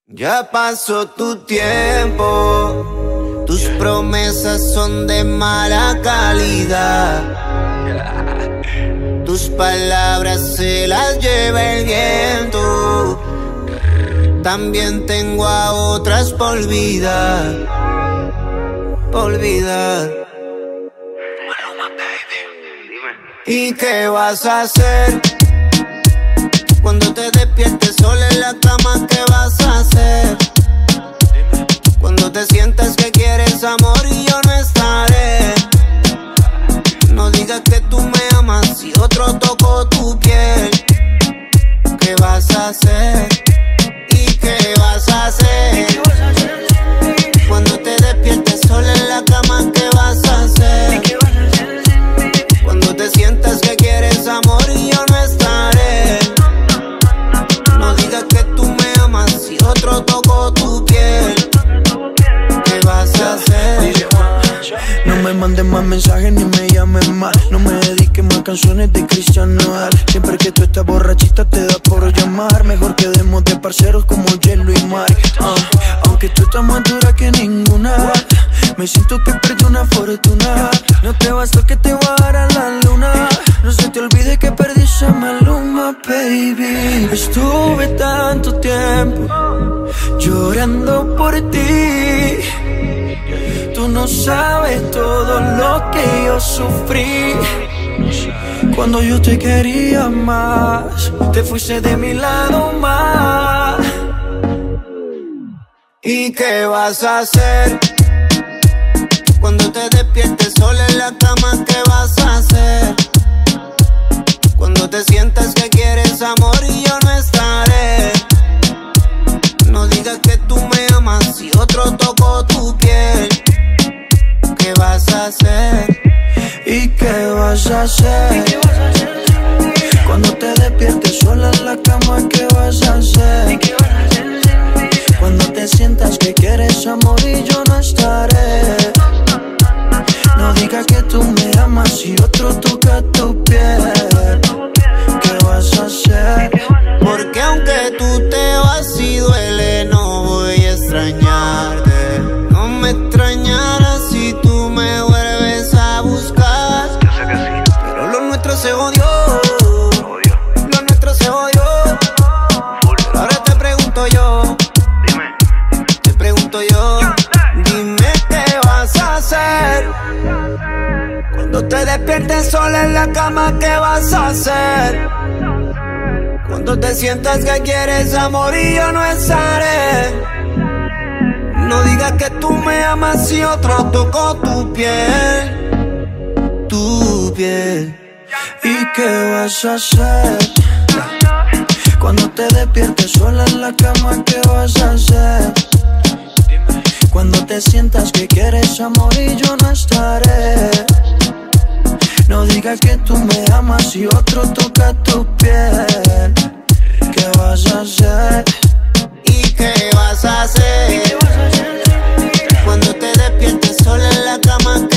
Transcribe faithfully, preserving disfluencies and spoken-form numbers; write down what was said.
Ya pasó tu tiempo, tus promesas son de mala calidad. Tus palabras se las lleva el viento. También tengo a otras por olvidar, por olvidar. ¿Y qué vas a hacer cuando te despiertes sola en la cama? ¿Qué vas a hacer cuando te sientas que quieres amor y yo no estaré? No digas que tú me amas si otro tocó tu piel. ¿Qué vas a hacer? ¿Y qué vas a hacer cuando te despiertes sola en la cama? ¿Qué vas a hacer cuando te sientas que quieres amor y yo no estaré? No digas que tú me amas si otro tocó tu piel. ¿Qué vas a hacer? No me mandes más mensajes ni me llames más. No me dediques más canciones de Cristian Nodal. Siempre que tú estás borrachita te da por llamar. Mejor quedemos de parceros como hielo y mar. uh, Aunque tú estás más dura que ninguna, me siento que perdí una fortuna. No te bastó que te voy a dar a la luna. No se te olvide que perdí esa maluma, baby. Estuve tanto tiempo llorando por ti. Tú no sabes todo lo que yo sufrí cuando yo te quería más. Te fuiste de mi lado más. ¿Y qué vas a hacer cuando te despiertes sola en la cama? ¿Qué vas a hacer cuando te sientas que quieres amor y yo no estaré? No digas que tú me amas si otro tocó tu piel. ¿Qué vas a hacer? ¿Y qué vas a hacer cuando te despiertes sola en la cama? ¿Qué vas a hacer cuando te sientas que quieres amor y yo no estaré? No digas que tú me amas si otro toca tu piel. ¿Qué vas a hacer? Porque aunque tú te vas y duele, no voy a extrañarte. No me extrañarás si tú me vuelves a buscar. Pero lo nuestro se odió, lo nuestro se odió. Pero ahora te pregunto yo, te pregunto yo, dime qué vas a hacer cuando te despiertes sola en la cama. ¿Qué vas a hacer cuando te sientas que quieres amor y yo no estaré? No digas que tú me amas si otro tocó tu piel, tu piel. ¿Y qué vas a hacer cuando te despiertes sola en la cama? ¿Qué vas a hacer cuando te sientas que quieres amor y yo no estaré? No digas que tú me amas si otro toca tu piel. ¿Qué vas a hacer? ¿Y qué vas a hacer cuando te despiertes sola en la cama?